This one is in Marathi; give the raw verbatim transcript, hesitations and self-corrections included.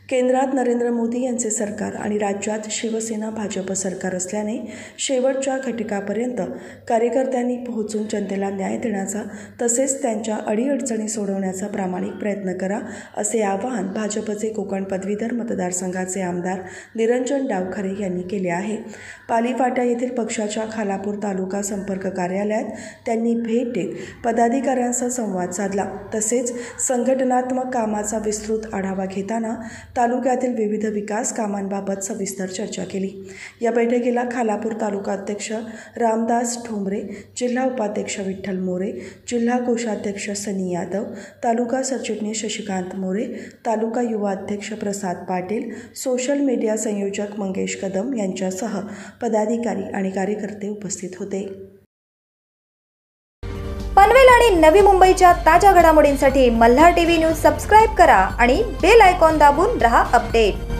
केंद्रात नरेंद्र मोदी यांचे सरकार आणि राज्यात शिवसेना भाजप सरकार असल्याने शेवटच्या घटकापर्यंत कार्यकर्त्यांनी पोहोचून जनतेला न्याय देण्याचा तसेच त्यांच्या अडीअडचणी सोडवण्याचा प्रामाणिक प्रयत्न करा, असे आवाहन भाजपचे कोकण पदवीधर मतदारसंघाचे आमदार निरंजन डावखरे यांनी केले आहे। पालीफाटा येथील पक्षाच्या खालापूर तालुका संपर्क कार्यालयात त्यांनी भेट देत पदाधिकाऱ्यांचा संवाद साधला। तसेच संघटनात्मक कामाचा विस्तृत आढावा घेताना तालुक्यातील विविध विकास कामांबाबत सविस्तर चर्चा केली। या बैठकीला खालापूर तालुका अध्यक्ष रामदास ठोंबरे, जिल्हा उपाध्यक्ष विठ्ठल मोरे, जिल्हा कोषाध्यक्ष सनी यादव, तालुका सरचिटणीस शशिकांत मोरे, तालुका युवा अध्यक्ष प्रसाद पाटील, सोशल मीडिया संयोजक मंगेश कदम यांच्यासह पदाधिकारी आणि कार्यकर्ते उपस्थित होते। पनवेल आणि नवी मुंबईच्या ताज्या घडामोडींसाठी मल्हार टीव्ही न्यूज सबस्क्राइब करा आणि बेल आयकॉन दाबून रहा अपडेट।